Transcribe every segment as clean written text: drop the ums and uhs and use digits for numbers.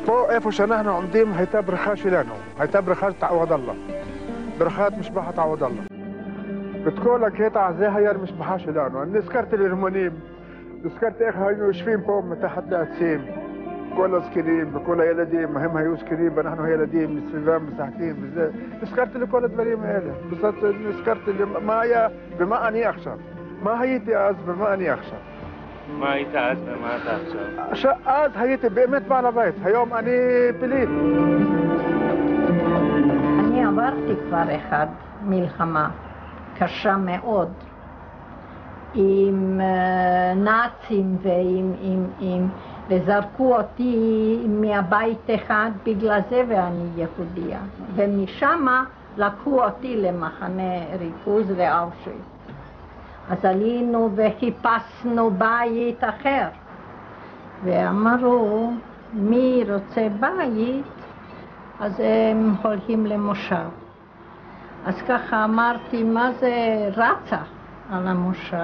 فوق איפה שאנחנו עומדים הייתה בריכה שלנו, הייתה בריכה עווד אללה, בריכת משפחת עווד אללה. ואת כל הקטע הזה היה למשפחה שלנו. אני נזכרתי לרימונים, נזכרתי איך היינו יושבים פה מתחת לעצים, כל הזקנים וכל הילדים, הם היו זקנים ואנחנו הילדים מסביבם משחקים וזה. נזכרתי לכל הדברים האלה, נזכרתי מה היה ומה אני עכשיו. מה הייתי אז ומה אני עכשיו. מה היית אז ומה אתה עכשיו? אז הייתי באמת בעל הבית, היום אני פליט. אני עברתי כבר מלחמה קשה מאוד עם נאצים וזרקו אותי מהבית אחד בגלל זה ואני יהודיה. ומשם לקחו אותי למחנה ריכוז לאושוויץ. אז עלינו וחיפשנו בית אחר. ואמרו, מי רוצה בית? אז הם הולכים למושב. אז ככה אמרתי, מה זה רצה על המושב?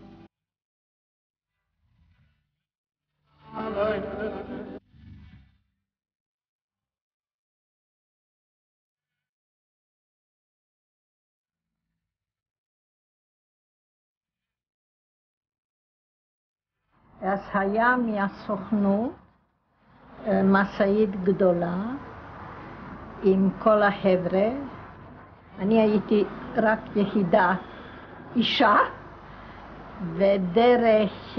אז היה מהסוכנות משאית גדולה עם כל החבר'ה. אני הייתי רק יחידה אישה, ודרך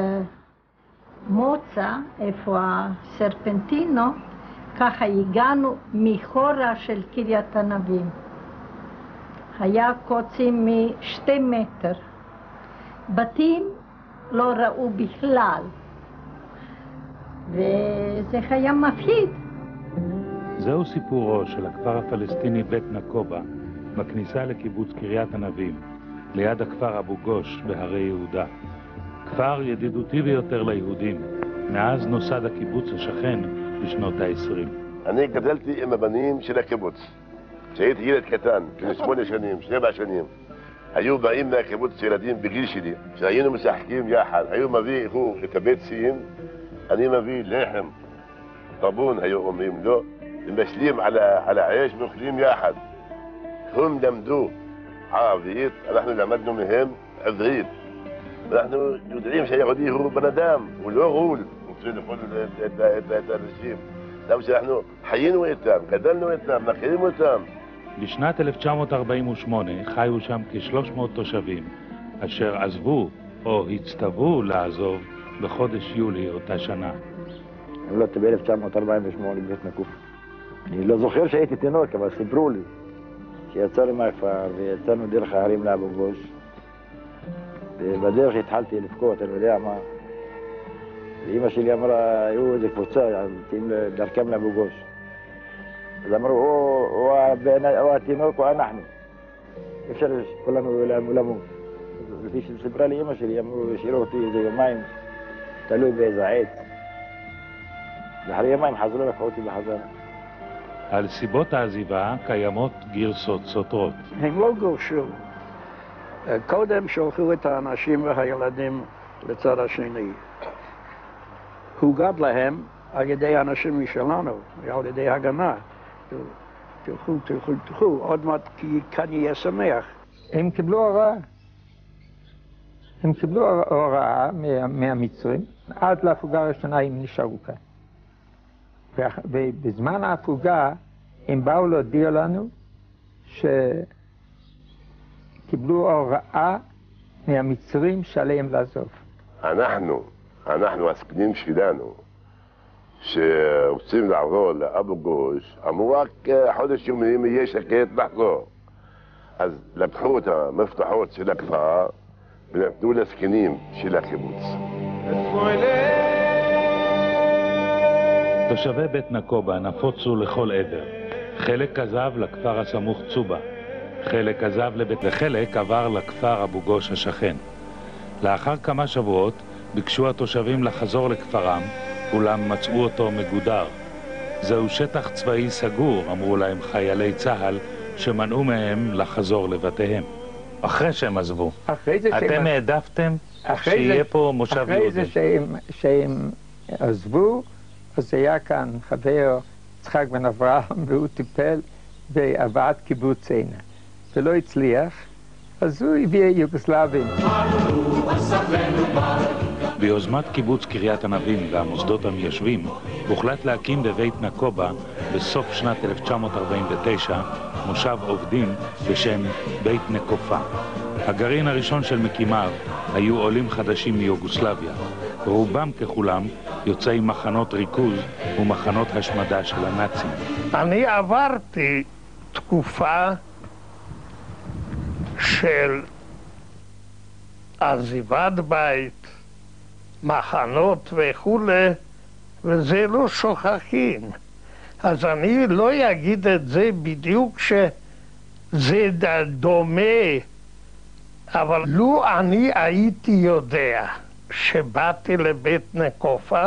מוצא, איפה הסרפנטינו, ככה הגענו מחורה של קריית ענבים. היה קוצים מ2 מטר. בתים לא ראו בכלל, וזה היה מפחיד. זהו סיפורו של הכפר הפלסטיני בית נקובה, בכניסה לקיבוץ קריית ענבים, ליד הכפר אבו גוש בהרי יהודה. כפר ידידותי ביותר ליהודים, מאז נוסד הקיבוץ השכן בשנות ה-20. אני גדלתי עם הבנים של הקיבוץ. כשהייתי ילד קטן, בן 8 שנים, 7 שנים, היו באים מהקיבוץ ילדים בגיל שלי, כשהיינו משחקים יחד, היו מביא הוא את הביצים, אני מביא לחם, טבון היו אומרים לו, ומשלים על האש ואוכלים יחד. הם למדו ערבית, אנחנו למדנו מהם עברית. ואנחנו יודעים שהיהודי הוא בן אדם, הוא לא רול, הוא צריך לאכול את האנשים. למה שאנחנו חיינו איתם, גדלנו איתם, מכירים אותם. בשנת 1948 חיו שם כ-300 תושבים, אשר עזבו או הצטוו לעזוב בחודש יולי אותה שנה. נולדתי ב-1948 בבית נקובה. אני לא זוכר שהייתי תינוק, אבל סיפרו לי שיצאנו מהכפר ויצאנו דרך ההרים לאבו גוש. ובדרך התחלתי לבכות, אני יודע מה. ואמא שלי אמרה, היו איזו קבוצה, יוצאים דרכם לאבו גוש. אז אמרו, או התינוק או אנחנו. אפשר כולנו למות. לפי שסיפרה לי אמא שלי, אמרו, השאירו אותי איזה יומיים, תלוי באיזה עץ. ואחרי יומיים חזרו לקחו אותי בחזרה. על סיבות העזיבה קיימות גרסות סותרות. הם לא גורשו. קודם שלחו את האנשים והילדים לצד השני. הוא גד להם על ידי האנשים משלנו, על ידי הגנה. תלכו, עוד מעט כאן יהיה שמח. הם קיבלו הוראה. הם קיבלו הוראה מהמצרים, עד להפוגה הראשונה הם נשארו כאן. ובזמן ההפוגה הם באו להודיע לנו שקיבלו הוראה מהמצרים שעליהם לעזוב. אנחנו הסקנים שלנו, שרוצים לעבור לאבו גוש, אמרו רק חודש ימים יהיה שקט לחזור. אז לקחו את המפתחות של הכפר ונתנו לזקנים של הקיבוץ. תושבי בית נקובה נפוצו לכל עבר. חלק עזב לכפר הסמוך צובה, חלק עזב וחלק עבר לכפר אבו גוש השכן. לאחר כמה שבועות ביקשו התושבים לחזור לכפרם, אולם מצאו אותו מגודר. זהו שטח צבאי סגור, אמרו להם חיילי צה"ל, שמנעו מהם לחזור לבתיהם. אחרי שהם עזבו. אתם העדפתם שיהיה פה מושב יהודי. אחרי זה שהם עזבו, אז היה כאן חבר יצחק בן אברהם, והוא טיפל בהבאת קיבוץ עינה. זה לא הצליח, אז הוא הביא יוגוסלבים. ביוזמת קיבוץ קריית ענבים והמוסדות המיישבים, הוחלט להקים בבית נקובה בסוף שנת 1949 מושב עובדים בשם בית נקופה. הגרעין הראשון של מקימיו היו עולים חדשים מיוגוסלביה, רובם ככולם יוצאי מחנות ריכוז ומחנות השמדה של הנאצים. אני עברתי תקופה של עזיבת בית, מחנות וכולי, וזה לא שוכחים. אז אני לא אגיד את זה בדיוק שזה דומה, אבל לו אני הייתי יודע שבאתי לבית נקופה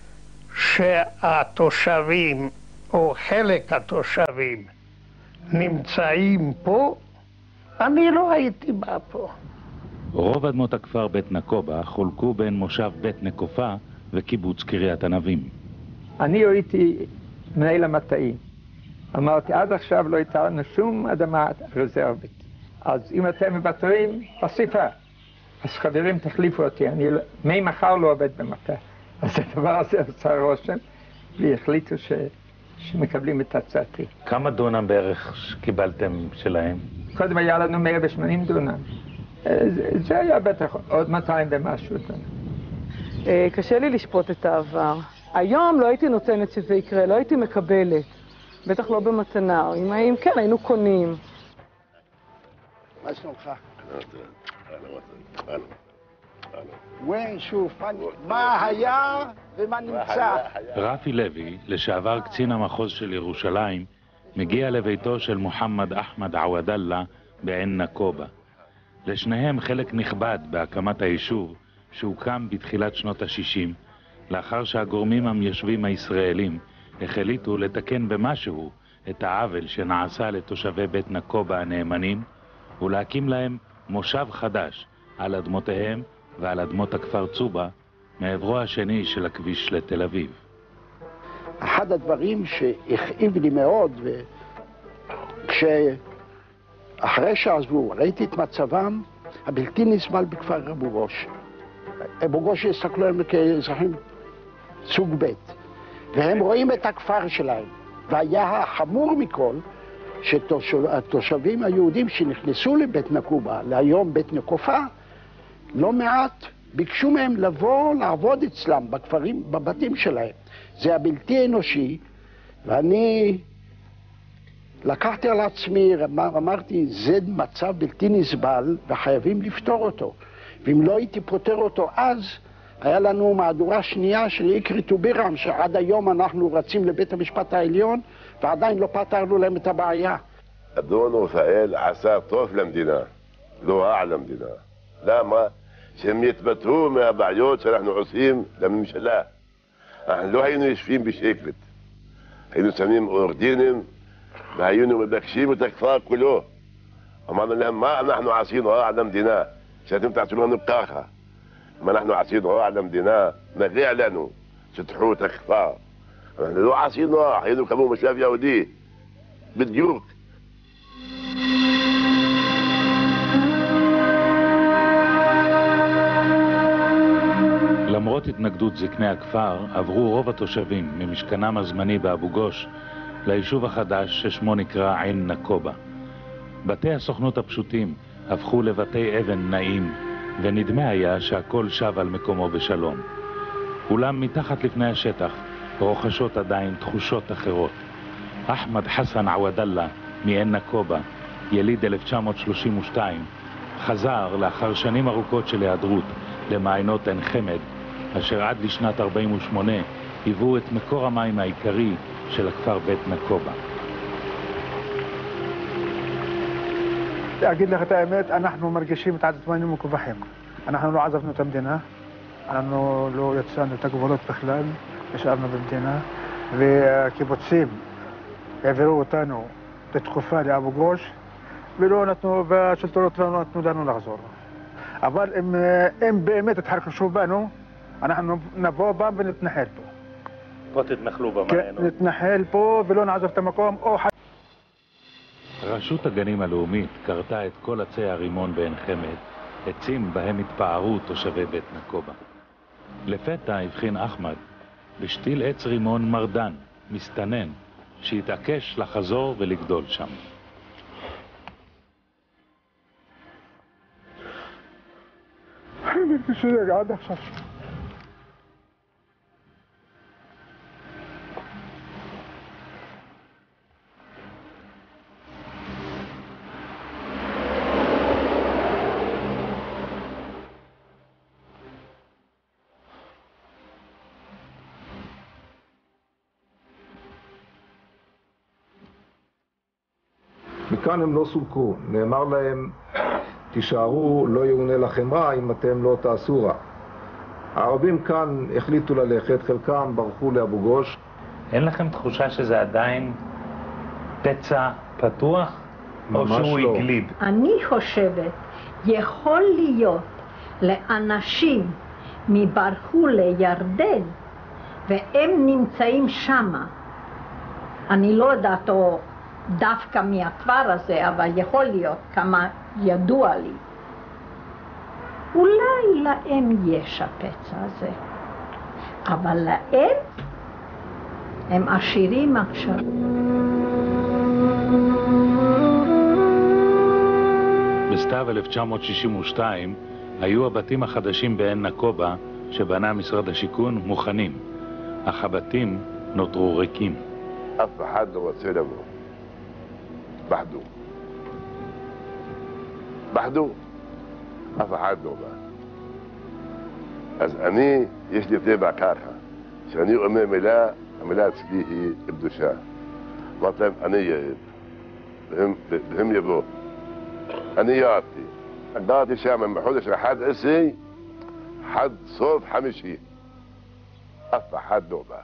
שהתושבים או חלק התושבים נמצאים פה, אני לא הייתי בא פה. רוב אדמות הכפר בית נקובה חולקו בין מושב בית נקופה וקיבוץ קריית ענבים. אני הייתי מנהל המטעים. אמרתי, עד עכשיו לא הייתה לנו שום אדמה רזרבית. אז אם אתם מוותרים, פסיפה. אז חברים, תחליפו אותי, אני ממחר לא עובד במטע. אז הדבר הזה עשה רושם, והחליטו שמקבלים את הצעתי. כמה דונם בערך קיבלתם שלהם? קודם היה לנו 180 דונם. זה היה בטח עוד 200 ומשהו דונם. קשה לי לשפוט את העבר. היום לא הייתי נותנת שזה יקרה, לא הייתי מקבלת. בטח לא במתנה, אם כן, היינו קונים. מה שלומך? שוב, מה היה ומה נמצא? רפי לוי, לשעבר קצין המחוז של ירושלים, מגיע לביתו של מוחמד אחמד עוודאללה בעין נקובה. לשניהם חלק נכבד בהקמת היישוב שהוקם בתחילת שנות ה-60, לאחר שהגורמים המיישבים הישראלים החליטו לתקן במשהו את העוול שנעשה לתושבי בית נקובה הנאמנים, ולהקים להם מושב חדש על אדמותיהם ועל אדמות הכפר צובה, מעברו השני של הכביש לתל אביב. אחד הדברים שהכאיב לי מאוד, אחרי שעזבו, ראיתי את מצבם הבלתי נסבל בכפר אבו גוש. אבו גוש הסתכלו עליהם כאזרחים סוג ב', והם רואים את הכפר שלהם. והיה החמור מכל, שהתושבים היהודים שנכנסו לבית נקובה, להיום בית נקופה, לא מעט ביקשו מהם לבוא לעבוד אצלם בכפרים, בבתים שלהם. זה הבלתי אנושי, ואני לקחתי על עצמי, אמרתי, זה מצב בלתי נסבל וחייבים לפתור אותו. ואם לא הייתי פותר אותו אז, היה לנו מהדורה שנייה של איקרי טובירם, שעד היום אנחנו רצים לבית המשפט העליון, ועדיין לא פתרנו להם את הבעיה. אדון רפאל עשה טוב למדינה, לא רע למדינה. למה? שהם יתבטאו מהבעיות שאנחנו עושים לממשלה. אנחנו לא היינו יושבים בשקט. היינו שמים אורדינים, והיינו מבקשים את הכפר כולו. אמרנו להם, מה אנחנו עשינו רע למדינה, שאתם תעשו לנו ככה. אם אנחנו עשינו רע למדינה, מגיע לנו שתחו את הכפר. אנחנו לא עשינו רע, היינו כמו מושב יהודי, בדיוק. למרות התנגדות זקני הכפר, עברו רוב התושבים ממשכנם הזמני באבו גוש ליישוב החדש ששמו נקרא עין נקובה. בתי הסוכנות הפשוטים הפכו לבתי אבן נעים, ונדמה היה שהכל שב על מקומו בשלום. אולם מתחת לפני השטח רוכשות עדיין תחושות אחרות. אחמד חסן עוודאללה מעין נקובה, יליד 1932, חזר לאחר שנים ארוכות של היעדרות למעיינות עין חמד, אשר עד לשנת 48 היוו את מקור המים העיקרי של הכפר בית נקובה. אגיד לך את האמת, אנחנו מרגישים את עצמנו מקופחים. אנחנו לא עזבנו את המדינה, אנחנו לא יצאנו את הגבולות בכלל, נשארנו במדינה, והקיבוצים העבירו אותנו לתקופה לאבו גוש, ולא נתנו, והשלטונות לא נתנו לנו לחזור. אבל אם באמת התחרחשו בנו, אנחנו נבוא בם ונתנחל פה. פה תתנחלו במעיינות. נתנחל פה ולא נעזוב את המקום, או רשות הגנים הלאומית קרתה את כל עצי הרימון בעין חמד, עצים בהם התפארו תושבי בית נקובה. לפתע הבחין אחמד בשתיל עץ רימון מרדן, מסתנן, שהתעקש לחזור ולגדול שם. حبيبي شو قاعد اخشى מכאן הם לא סולקו, נאמר להם תישארו, לא יאונה לכם רע אם אתם לא תעשו רע. הערבים כאן החליטו ללכת, חלקם ברחו לאבו גוש. אין לכם תחושה שזה עדיין פצע פתוח? או שהוא לא. הגליד? אני חושבת, יכול להיות לאנשים מברחו לירדן והם נמצאים שמה. אני לא יודעת או דווקא מהכפר הזה, אבל יכול להיות כמה ידוע לי. אולי להם יש הפצע הזה, אבל להם הם עשירים עכשיו. בסתיו 1962 היו הבתים החדשים בעין נקובה שבנה משרד השיכון מוכנים, אך הבתים נותרו ריקים. אף אחד לא רוצה לבוא. בחדו, אף אחד לא בא. אז אני, יש לי טבע ככה, שאני אומר מילה, המילה אצלי היא קדושה. אמרתי להם, אני ירד, והם יבוא. אני ירדתי. גרתי שם בחודש 11, עד סוף חמישי. אף אחד לא בא.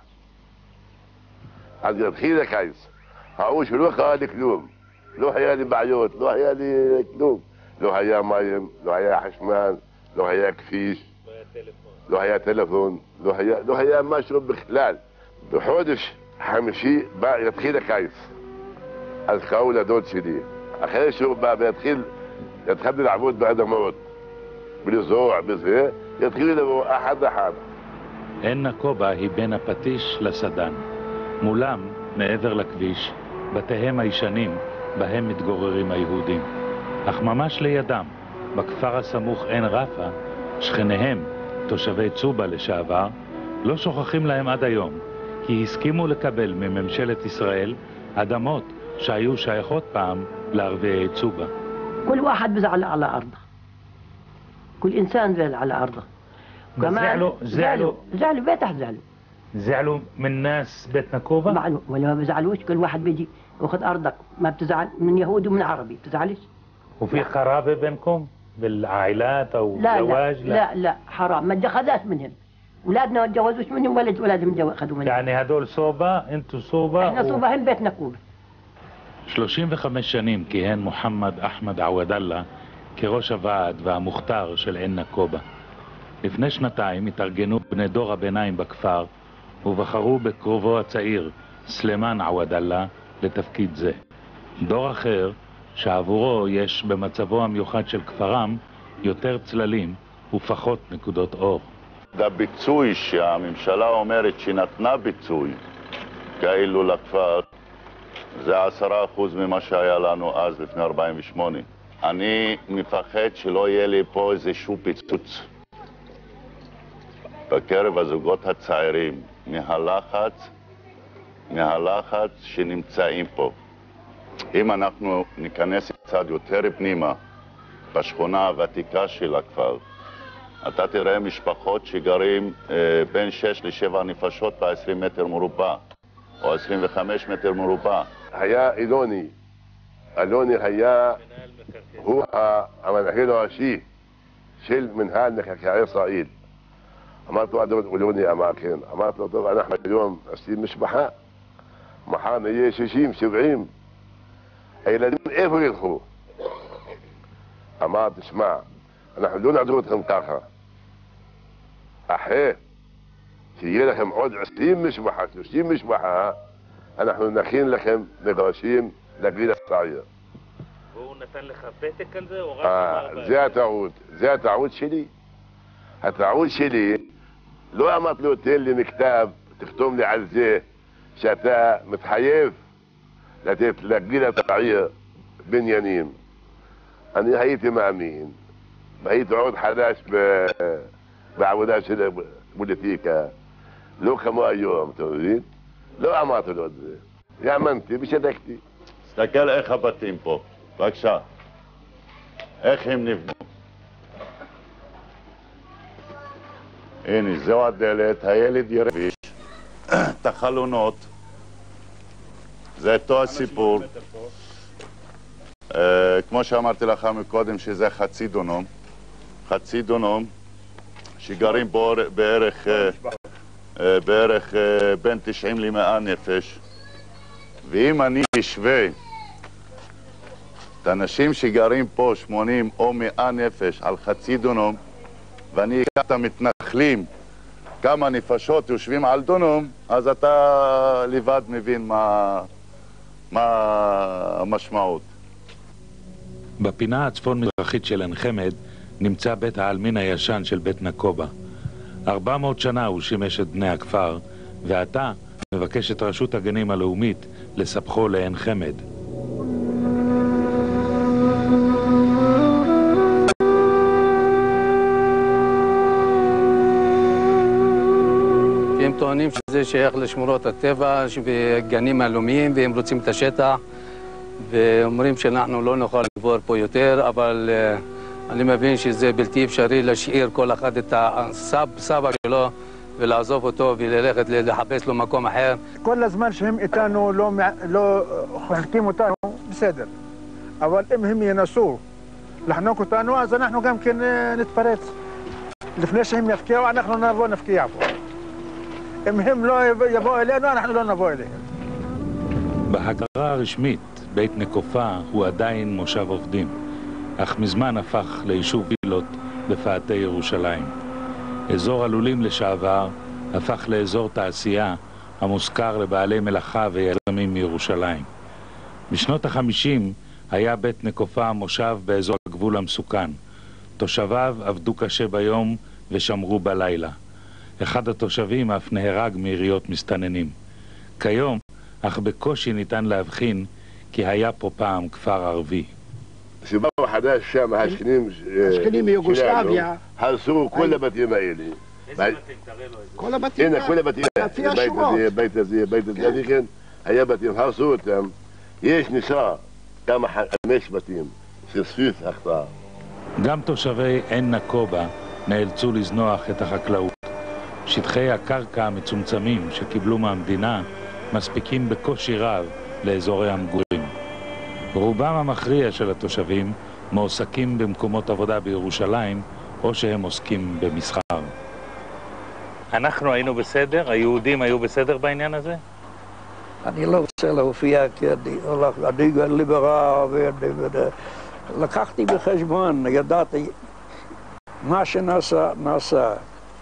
אז יתחיל הקיץ. ראו שלא קרה לי כלום. לא היה לי בעיות, לא היה לי כלום. לא היה מים, לא היה חשמל, לא היה כביש, לא היה טלפון, לא היה משהו בכלל. בחודש חמישי יתחיל הקיץ. אז קראו לדוד שלי. אחרי שהוא בא ויתחיל לעבוד באדמות, ולזרוע בזה, יתחילו לבוא אחד אחד. עין נקובה היא בין הפטיש לסדן. מולם, מעבר לכביש, בתיהם הישנים בהם מתגוררים היהודים. אך ממש לידם, בכפר הסמוך עין רפה, שכניהם, תושבי צובה לשעבר, לא שוכחים להם עד היום, כי הסכימו לקבל מממשלת ישראל אדמות שהיו שייכות פעם לערביי צובה. كل واحد بزعل على أرضه. كل إنسان زعل على أرضه. زعلوا بيتح زعلوا من ناس بيت نكوبة؟ ولا ما بزعلوش، كل واحد بيجي واخد أرضك، ما بتزعل من يهودي ومن عربي، بتزعلش؟ وفي قرابة بينكم بالعائلات أو زواج؟ لا حرام، ما اتخذاش منهم. أولادنا ما اتجوزوش منهم ولا أولادهم أخذوا منهم. يعني هدول صوبة، أنتوا صوبة؟ إحنا صوبة، هم بيت نكوبة. 35 שנים כיהן מוחמד אחמד עוודאללה כראש הוועד והמוכתר של עין נקובה. לפני שנתיים התארגנו בני דור הביניים בכפר ובחרו בקרובו הצעיר סלימן עוודאללה לתפקיד זה. דור אחר שעבורו יש במצבו המיוחד של כפרם יותר צללים ופחות נקודות אור. הביצוי שהממשלה אומרת שנתנה ביצוי כאילו לכפר זה 10% ממה שהיה לנו אז לפני 48. אני מפחד שלא יהיה לי פה איזשהו פיצוץ בקרב הזוגות הצעירים מהלחץ שנמצאים פה. אם אנחנו ניכנס קצת יותר פנימה בשכונה הוותיקה של הכפר, אתה תראה משפחות שגרים בין 6 ל-7 נפשות ב-20 מטר מרובע או 25 מטר מרובע. היה אלוני היה הוא המנהל הראשי של מנהל מקרקעי ישראל. אמרתי לו, אלוני אמר כן. אמרתי לו, טוב, אנחנו היום עושים משפחה, מחר נהיה 60, 70. הילדים איפה ילכו? אמר, תשמע, אנחנו לא נעזור אתכם ככה. אחרי שיהיה לכם עוד 20 משפחה, 30 משפחה, אנחנו נכין לכם מגרשים לגיל הצעיר. והוא נתן לך פתק על זה או רק... זה הטעות שלי. הטעות שלי, לא אמרתי לו תן לי מכתב, תכתוב לי על זה שאתה מתחייב לתת לגיל הצעיר בניינים. אני הייתי מאמין, והייתי עוד חדש בעבודה של פוליטיקה, לא כמו היום, אתה מבין? לא אמרתי לו את זה, האמנתי ושתקתי. תסתכל איך הבתים פה, בבקשה. איך הם נבנו. הנה, זו הדלת, הילד ירביש, את החלונות. זה אותו הסיפור. כמו שאמרתי לך מקודם שזה חצי דונום, שגרים בו בערך בין 90 ל-100 נפש. ואם אני אשווה את האנשים שגרים פה 80 או 100 נפש על חצי דונום, ואני אקח את המתנחלים, כמה נפשות יושבים על דונום, אז אתה לבד מבין מה המשמעות. בפינה הצפון-מזרחית של עין חמד נמצא בית העלמין הישן של בית נקובה. 400 שנה הוא שימש את בני הכפר, ועתה מבקשת רשות הגנים הלאומית לספחו לעין חמד. הם טוענים שזה שייך לשמורות הטבע וגנים הלאומיים והם רוצים את השטח ואומרים שאנחנו לא נוכל לגבור פה יותר, אבל אני מבין שזה בלתי אפשרי להשאיר כל אחד את הסבא שלו ולעזוב אותו וללכת לחפש לו מקום אחר. כל הזמן שהם איתנו לא חלקים אותנו, בסדר. אבל אם הם ינסו לחנוק אותנו, אז אנחנו גם כן נתפרץ. לפני שהם יפקיעו, אנחנו נבוא נפקיע פה. אם הם לא יבואו אלינו, אנחנו לא נבוא אליהם. בהכרה הרשמית, בית נקופה הוא עדיין מושב עובדים, אך מזמן הפך ליישוב וילות בפאתי ירושלים. אזור הלולים לשעבר הפך לאזור תעשייה המושכר לבעלי מלאכה ויזמים מירושלים. בשנות ה-50 היה בית נקופה מושב באזור הגבול המסוכן. תושביו עבדו קשה ביום ושמרו בלילה. אחד התושבים אף נהרג מיריות מסתננים. כיום, אך בקושי ניתן להבחין כי היה פה פעם כפר ערבי. שבאו חדש שם, השכנים מיוגוסלביה, הרסו כל הבתים האלה. איזה בתים? תראה לו איזה. כל הבתים. הנה, כל הבתים. לפי השורות. בית הזה, כן, היה בתים, הרסו אותם. יש נשאר כמה 5 בתים שספיס החטא. גם תושבי עין נקובה נאלצו לזנוח את החקלאות. שטחי הקרקע המצומצמים שקיבלו מהמדינה מספיקים בקושי רב לאזורי המגורים. רובם המכריע של התושבים מועסקים במקומות עבודה בירושלים או שהם עוסקים במסחר. אנחנו היינו בסדר? היהודים היו בסדר בעניין הזה? אני לא רוצה להופיע כי אני ליברל לקחתי בחשבון, ידעתי מה שנעשה, נעשה.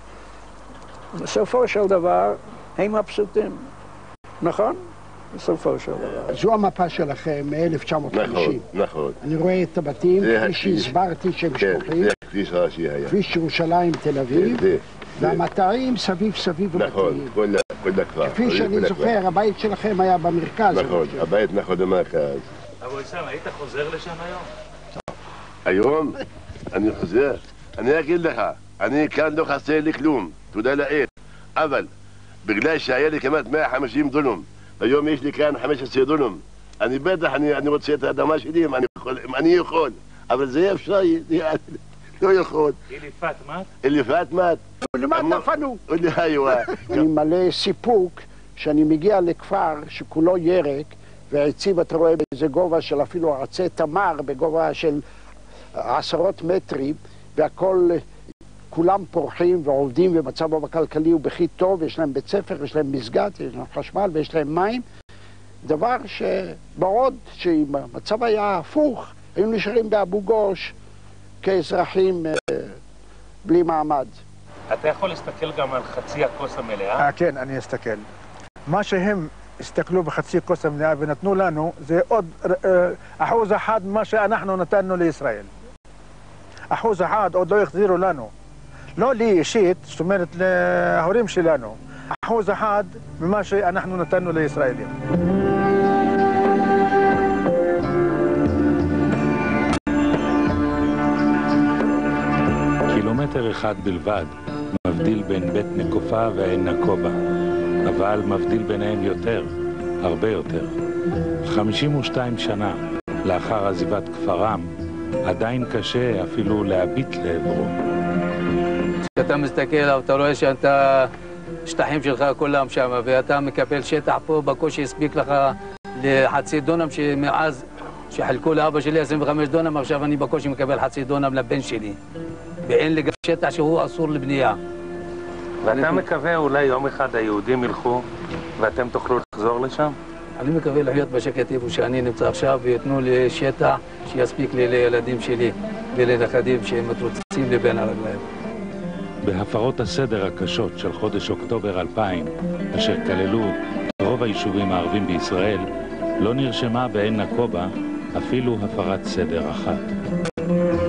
בסופו של דבר הם מבסוטים, נכון? בסופו של דבר. זו המפה שלכם מ-1950. נכון. אני רואה את הבתים, כפי שהסברתי שהם שטוחים. זה הכביש הראשי היה. כביש ירושלים, תל אביב. והמטעים סביב הבתים. נכון, כל הכפר. כפי שאני זוכר, הבית שלכם היה במרכז. נכון, הבית נכון במרכז. אבל שם, היית חוזר לשם היום? היום? אני חוזר. אני אגיד לך, אני כאן לא חסר לי כלום, תודה לאל. אבל בגלל שהיה לי כמעט 150 דונם, היום יש לי כאן 15 דונם. אני בטח, אני רוצה את האדמה שלי אם אני יכול. אבל זה אפשרי, לא יכול. אליפת מת. ולמה תפנו? אני מלא סיפוק שאני מגיע לכפר שכולו ירק, והעצים אתה רואה באיזה גובה של אפילו עצי תמר, בגובה של 10 מטרים, והכל, כולם פורחים ועובדים ומצבם הכלכלי הוא בכי טוב, יש להם בית ספר, יש להם מסגד, יש להם חשמל ויש להם מים. דבר שבעוד שאם המצב היה הפוך, היו נשארים באבו גוש כאזרחים בלי מעמד. אתה יכול להסתכל גם על חצי הכוס המלאה? כן, אני אסתכל. מה שהם הסתכלו בחצי כוס המלאה ונתנו לנו, זה עוד 1% ממה שאנחנו נתנו לישראל. 1% עוד לא החזירו לנו. לא לי אישית, זאת אומרת להורים שלנו. 1% ממה שאנחנו נתנו לישראלים. קילומטר אחד בלבד מבדיל בין בית נקופה ועין נקובה, אבל מבדיל ביניהם יותר, הרבה יותר. 52 שנה לאחר עזיבת כפרם, עדיין קשה אפילו להביט לעברו. כשאתה מסתכל, אתה רואה שאתה, שטחים שלך כולם שם, ואתה מקבל שטח פה, בקושי הספיק לך לחצי דונם, שמאז שחלקו לאבא שלי 25 דונם, עכשיו אני בקושי מקבל חצי דונם לבן שלי. ואין לי גם שטח שהוא אסור לבנייה. ואתה מקווה אולי יום אחד היהודים ילכו ואתם תוכלו לחזור לשם? אני מקווה לחיות בשקט איפה שאני נמצא עכשיו ויתנו לי שטח שיספיק לי לילדים שלי ולנכדים שהם מתרוצצים לי בין הרגליים. בהפרות הסדר הקשות של חודש אוקטובר 2000, אשר כללו את רוב היישובים הערבים בישראל, לא נרשמה בעין נקובה אפילו הפרת סדר אחת.